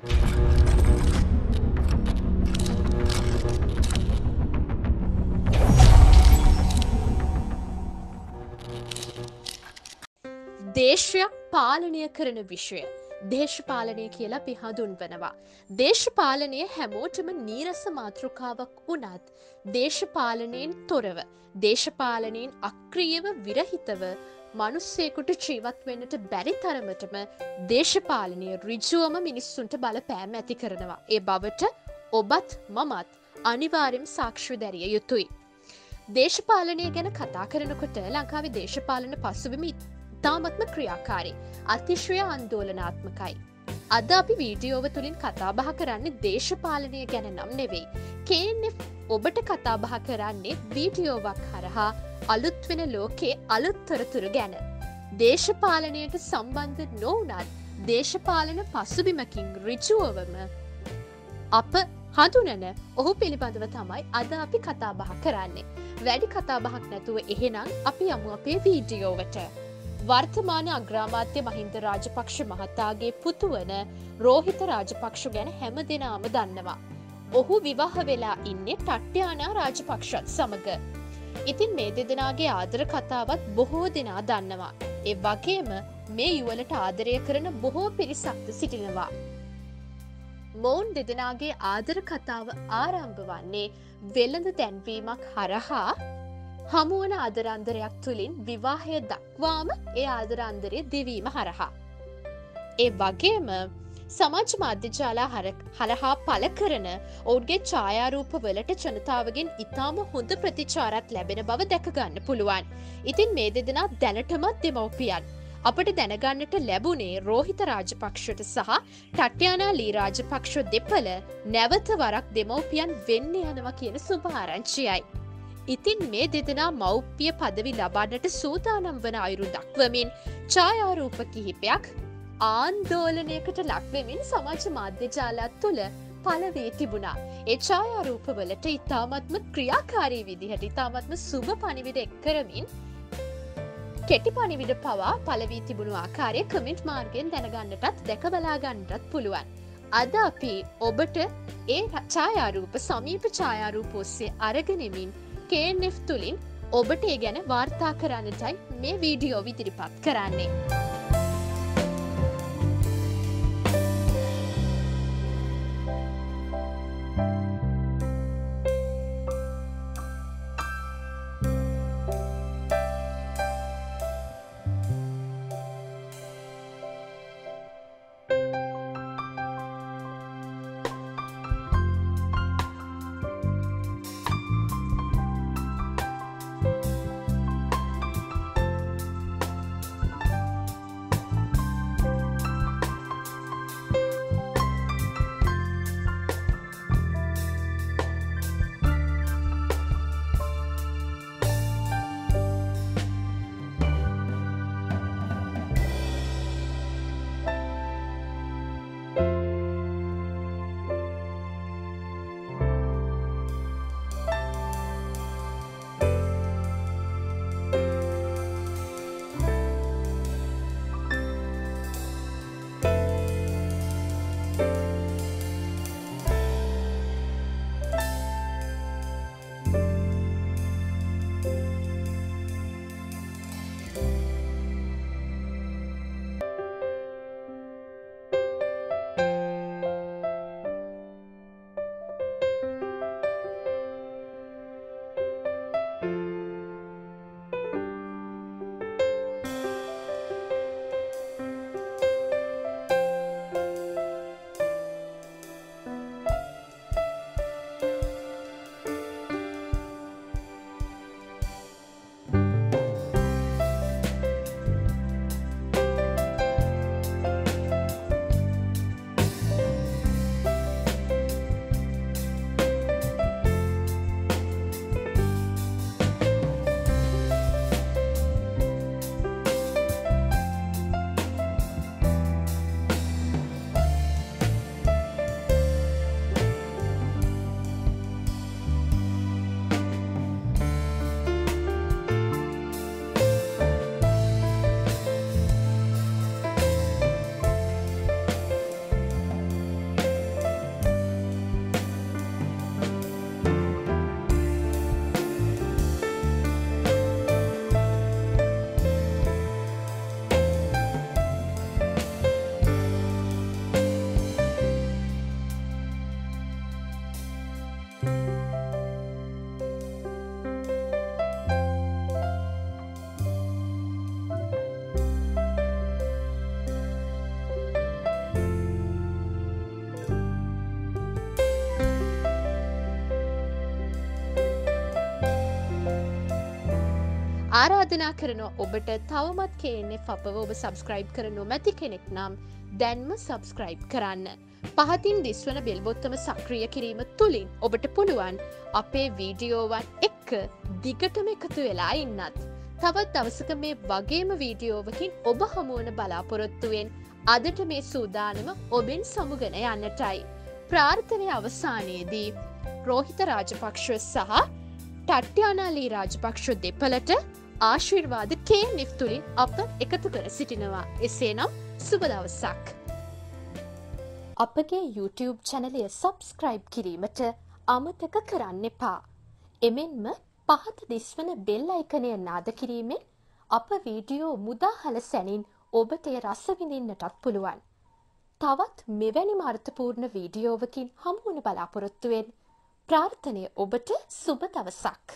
දේශයක් පාලනය කරන විෂය දේශපාලනය කියලා අපි හඳුන්වනවා. දේශපාලනය හැමෝටම නීරස මාතෘකාවක් වුණත් දේශපාලනයෙන් තොරව දේශපාලනයෙන් අක්‍රියව විරහිතව මනුස්සයෙකුට ජීවත් වෙන්නට බැරි තරමටම දේශපාලනය ඍජුවම මිනිස්සුන්ට බලපෑම් ඇති කරනවා. ඒ බවට ඔබත් මමත් අනිවාර්යයෙන් සාක්ෂි දැරිය යුතුයි. දේශපාලනය ගැන කතා කරනකොට ලංකාවේ දේශපාලන පසුබිම ඉතාමත්ම ක්‍රියාකාරී අතිශය ආන්දෝලනාත්මකයි. අද අපි වීඩියෝව තුළින් කතාබහ කරන්නේ දේශපාලනය ගැන නම් නෙවෙයි. KNF ඔබට කතාබහ කරන්නේ වීඩියෝවක් හරහා අලුත් වෙන ලෝකයේ අලුත් තොරතුරු ගැන. දේශපාලනයට සම්බන්ධ නොවුනත් දේශපාලන පසුබිමකින් ඍජුවම අප හඳුනන ඔහු පිළිබඳව තමයි අද අපි කතාබහ කරන්නේ. වැඩි කතාබහක් නැතුව එහෙනම් අපි යමු අපේ වීඩියෝවට. වර්තමාන අග්‍රාමාත්‍ය මහින්ද රාජපක්ෂ මහතාගේ පුතු වන රෝහිත රාජපක්ෂ ගැන හැම දෙනාම දන්නවා. ඔහු විවාහ වෙලා ඉන්නේ ටට්ටයානා රාජපක්ෂත් සමග. ඉතින් මේ දෙදෙනාගේ ආදර කතාවත් බොහෝ දෙනා දන්නවා. ඒ වගේම මේ යුවලට ආදරය කරන බොහෝ පිරිසක්ද සිටිනවා. මොවුන් දෙදෙනාගේ ආදර කතාව ආරම්භ වන්නේ වෙළඳ දැන්වීමක් හරහා හමුවන ආදරන්දරයක් තුළින් විවාහය දක්වාම ඒ ආදරන්දරය දිවීම හරහා. ඒ වගේම සමාජ මාධ්‍යජාලා හරහා පළ කරන ඔවුන්ගේ ඡායාරූප වලට ජනතාවගෙන් ඉතාම හොඳ ප්‍රතිචාරත් ලැබෙන බව දැකගන්න පුළුවන්. ඉතින් මේ දෙදෙනා දැනටමත් දෙමව්පියන්. අපට දැනගන්නට ලැබුණේ රෝහිත රාජපක්ෂට සහ ටට්ටයානා ලී රාජපක්ෂ දෙපළ නැවත වරක් දෙමව්පියන් වෙන්න යනවා කියන සුභාරංචියයි. ඉතින් මේ දෙදෙනා මව්පිය පදවි ලබන්නට සූදානම් වන අයුරු දක්වමින් ඡායාරූප කිහිපයක් ආන්දෝලනයකට ලක්වෙමින් සමාජ මාධ්‍යජාලත් තුළ පළ වී තිබුණා. ඒ ඡායාරූපවලට ඉතාමත්ම ක්‍රියාකාරී විදිහට ඉතාමත්ම සුබ පණිවිඩ එක් කරමින් කෙටි පණිවිඩ පවා පළ වී තිබුණු ආකාරය කමෙන්ට් මාර්ගයෙන් දැනගන්නටත් දැක බලා ගන්නටත් පුළුවන්. අද අපි ඔබට ඒ ඡායාරූප සමීප ඡායාරූප ඔස්සේ අරගෙනමින් KNF තුළින් ඔබට ඒ ගැන වාර්තා කරන්නටයි මේ වීඩියෝ ඉදිරිපත් කරන්නේ. ආරාධනා කරනවා ඔබට තවමත් KNF අපව ඔබ සබස්ක්‍රයිබ් කර නොමැති කෙනෙක් නම් දැන්ම සබස්ක්‍රයිබ් කරන්න. පහතින් දිස්වන බෙල් බොත්තම සක්‍රිය කිරීම තුළින් ඔබට පුළුවන් අපේ වීඩියෝවන් එක්ක දිගටම එකතු වෙලා ඉන්නත්. තවත් දවසක මේ වගේම වීඩියෝවකින් ඔබ හමුවන බලාපොරොත්තුවෙන් අදට මේ සූදානම ඔබෙන් සමුගෙන යන්නටයි. ප්‍රාර්ථනය අවසානයේදී රෝහිත රාජපක්ෂ සහ ටට්‍යානාලී රාජපක්ෂ දෙපළට ආශිර්වාද KNF තුළින් අප එකතු කර සිටිනවා. එසේනම් සුබ දවසක්. අපගේ YouTube චැනලය සබස්ක්‍රයිබ් කිරීමට අමතක කරන්න එපා. එමෙන්ම පහත දිස්වන බෙල් අයිකනය නාද කිරීමෙන් අප වීඩියෝ මුදාහල සැනින් ඔබට එය රස විඳින්නටත් පුළුවන්. තවත් මෙවැනි අර්ථපූර්ණ වීඩියෝවකින් හමුවන බලාපොරොත්තුවෙන් ප්‍රාර්ථනය ඔබට සුබ දවසක්.